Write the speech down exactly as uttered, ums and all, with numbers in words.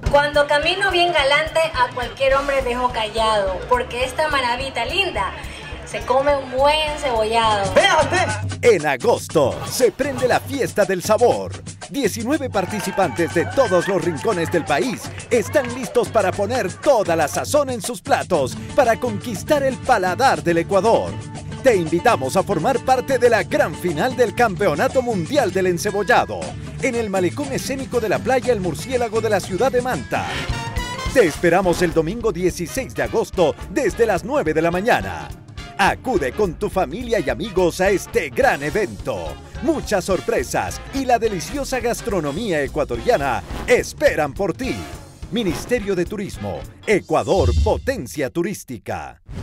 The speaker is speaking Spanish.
Cuando camino bien galante, a cualquier hombre dejo callado, porque esta maravita linda se come un buen cebollado. En agosto se prende la fiesta del sabor. diecinueve participantes de todos los rincones del país están listos para poner toda la sazón en sus platos para conquistar el paladar del Ecuador. Te invitamos a formar parte de la gran final del Campeonato Mundial del Encebollado en el Malecón Escénico de la Playa El Murciélago de la ciudad de Manta. Te esperamos el domingo dieciséis de agosto desde las nueve de la mañana. Acude con tu familia y amigos a este gran evento. Muchas sorpresas y la deliciosa gastronomía ecuatoriana esperan por ti. Ministerio de Turismo, Ecuador, potencia turística.